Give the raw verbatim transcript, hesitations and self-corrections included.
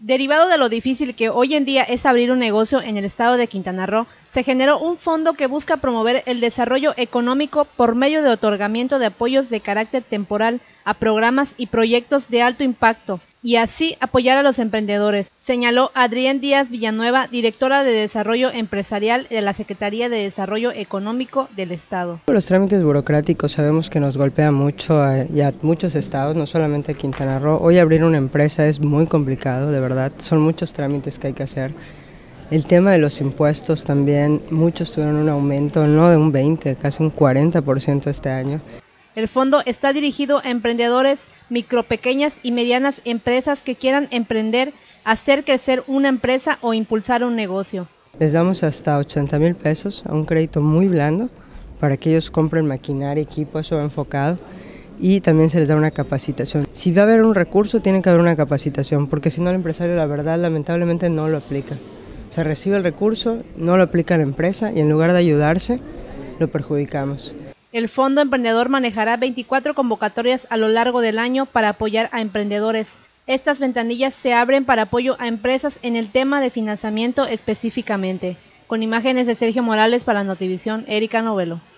Derivado de lo difícil que hoy en día es abrir un negocio en el estado de Quintana Roo, se generó un fondo que busca promover el desarrollo económico por medio de otorgamiento de apoyos de carácter temporal a programas y proyectos de alto impacto, y así apoyar a los emprendedores, señaló Adrián Díaz Villanueva, directora de Desarrollo Empresarial de la Secretaría de Desarrollo Económico del Estado. Los trámites burocráticos sabemos que nos golpea mucho a, y a muchos estados, no solamente a Quintana Roo. Hoy abrir una empresa es muy complicado, de verdad, son muchos trámites que hay que hacer. El tema de los impuestos también, muchos tuvieron un aumento, no de un veinte, casi un cuarenta por ciento este año. El fondo está dirigido a emprendedores, micro, pequeñas y medianas empresas que quieran emprender, hacer crecer una empresa o impulsar un negocio. Les damos hasta ochenta mil pesos a un crédito muy blando para que ellos compren maquinaria, equipo, eso va enfocado. Y también se les da una capacitación. Si va a haber un recurso, tiene que haber una capacitación, porque si no el empresario, la verdad, lamentablemente no lo aplica. Se recibe el recurso, no lo aplica la empresa y en lugar de ayudarse, lo perjudicamos. El Fondo Emprendedor manejará veinticuatro convocatorias a lo largo del año para apoyar a emprendedores. Estas ventanillas se abren para apoyo a empresas en el tema de financiamiento específicamente. Con imágenes de Sergio Morales para Notivisión, Erika Novelo.